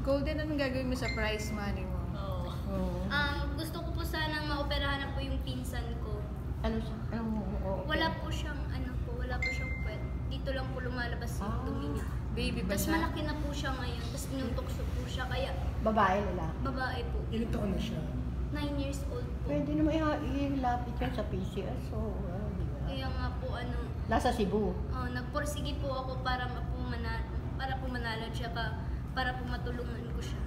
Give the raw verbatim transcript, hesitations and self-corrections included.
Golden, anong gagawin mo sa prize money mo? Oo. Oo. Um, gusto ko po sanang maoperahan na po yung pinsan ko. Ano siya? Ano mo? Wala po siyang, ano po, wala po siyang puwet. Dito lang po lumalabas yung Ah. dumi niya. Baby ba Tapos siya? malaki na po siya ngayon, tapos tinutokso po siya, kaya Babae, lalaki. babae po. Ilang taon na siya? nine years old po. Pwede naman i- ilapit yan sa P C S. So, uh, di ba? Kaya nga po, ano, Nasa Cebu. oh, nagporsige po ako para po manalo, para po manalo, tsaka para po matulungan ko siya.